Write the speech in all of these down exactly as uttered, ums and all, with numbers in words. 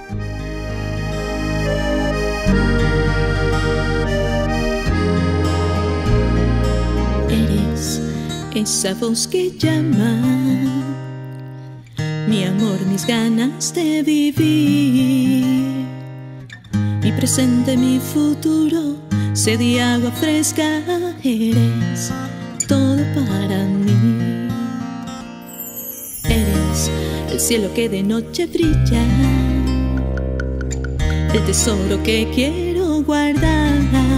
Eres esa voz que llama, mi amor, mis ganas de vivir, mi presente, mi futuro, sed y agua fresca. Eres todo para mí. Eres el cielo que de noche brilla, el tesoro que quiero guardar.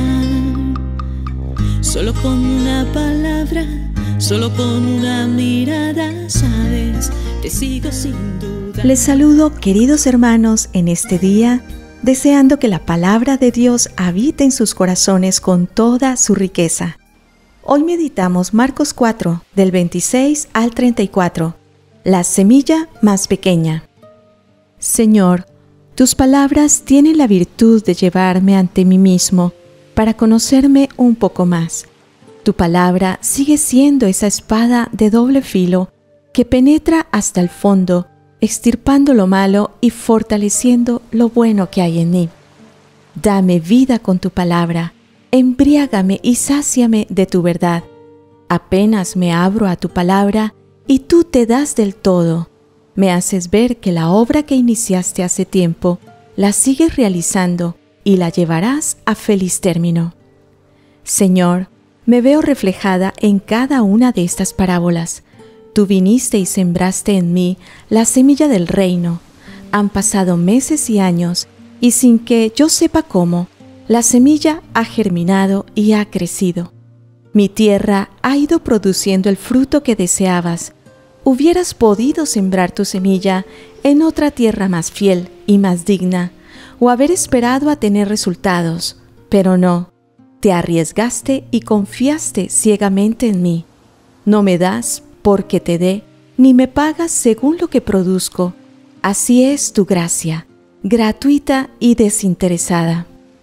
Solo con una palabra, solo con una mirada, sabes, te sigo sin duda. Les saludo, queridos hermanos, en este día, deseando que la palabra de Dios habite en sus corazones con toda su riqueza. Hoy meditamos Marcos cuatro, del veintiséis al treinta y cuatro, la semilla más pequeña. Señor, tus palabras tienen la virtud de llevarme ante mí mismo para conocerme un poco más. Tu palabra sigue siendo esa espada de doble filo que penetra hasta el fondo, extirpando lo malo y fortaleciendo lo bueno que hay en mí. Dame vida con tu palabra, embriágame y sáciame de tu verdad. Apenas me abro a tu palabra y tú te das del todo. Me haces ver que la obra que iniciaste hace tiempo la sigues realizando y la llevarás a feliz término. Señor, me veo reflejada en cada una de estas parábolas. Tú viniste y sembraste en mí la semilla del reino. Han pasado meses y años, y sin que yo sepa cómo, la semilla ha germinado y ha crecido. Mi tierra ha ido produciendo el fruto que deseabas. Hubieras podido sembrar tu semilla en otra tierra más fiel y más digna, o haber esperado a tener resultados, pero no. Te arriesgaste y confiaste ciegamente en mí. No me das porque te dé, ni me pagas según lo que produzco. Así es tu gracia, gratuita y desinteresada.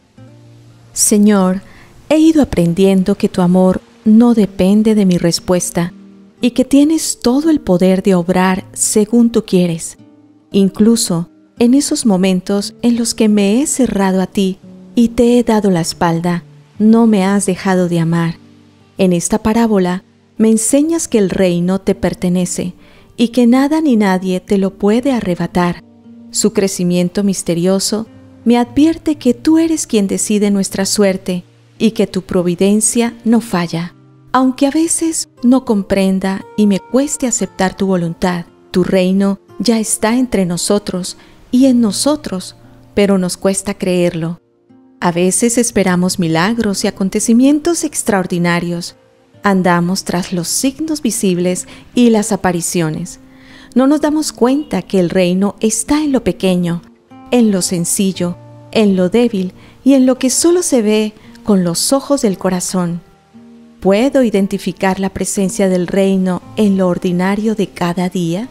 Señor, he ido aprendiendo que tu amor no depende de mi respuesta y que tienes todo el poder de obrar según tú quieres. Incluso en esos momentos en los que me he cerrado a ti y te he dado la espalda, no me has dejado de amar. En esta parábola me enseñas que el reino te pertenece y que nada ni nadie te lo puede arrebatar. Su crecimiento misterioso me advierte que tú eres quien decide nuestra suerte y que tu providencia no falla. Aunque a veces no comprenda y me cueste aceptar tu voluntad, tu reino ya está entre nosotros y en nosotros, pero nos cuesta creerlo. A veces esperamos milagros y acontecimientos extraordinarios. Andamos tras los signos visibles y las apariciones. No nos damos cuenta que el reino está en lo pequeño, en lo sencillo, en lo débil y en lo que solo se ve con los ojos del corazón. ¿Puedo identificar la presencia del reino en lo ordinario de cada día?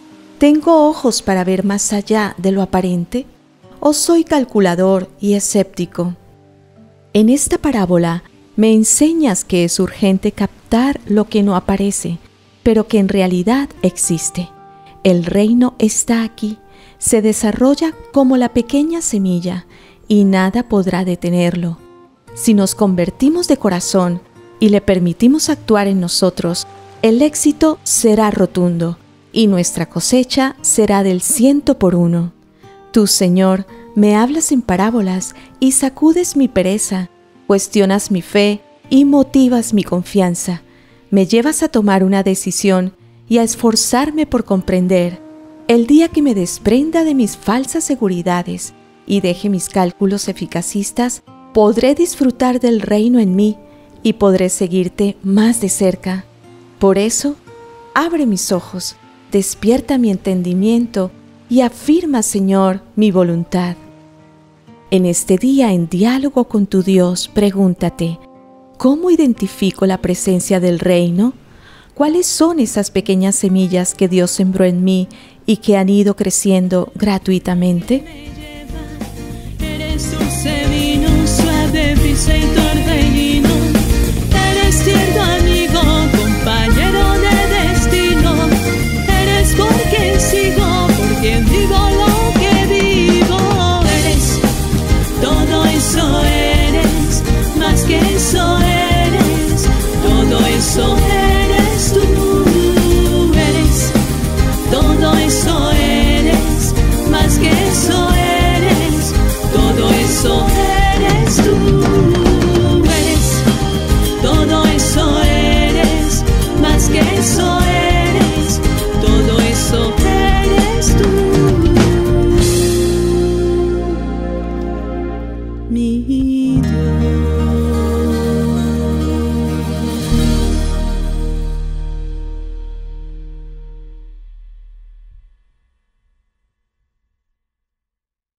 ¿Tengo ojos para ver más allá de lo aparente? ¿O soy calculador y escéptico? En esta parábola me enseñas que es urgente captar lo que no aparece, pero que en realidad existe. El reino está aquí, se desarrolla como la pequeña semilla y nada podrá detenerlo. Si nos convertimos de corazón y le permitimos actuar en nosotros, el éxito será rotundo y nuestra cosecha será del ciento por uno. Tú, Señor, me hablas en parábolas y sacudes mi pereza, cuestionas mi fe y motivas mi confianza. Me llevas a tomar una decisión y a esforzarme por comprender. El día que me desprenda de mis falsas seguridades y deje mis cálculos eficacistas, podré disfrutar del reino en mí y podré seguirte más de cerca. Por eso, abre mis ojos, despierta mi entendimiento y afirma, Señor, mi voluntad. En este día, en diálogo con tu Dios, pregúntate, ¿cómo identifico la presencia del reino? ¿Cuáles son esas pequeñas semillas que Dios sembró en mí y que han ido creciendo gratuitamente? Eres dulce vino, suave brisa y torbellino. Eres tierno amigo, compañero de destino. Eres porque sigo, porque vivo lo que vivo. mi Dios.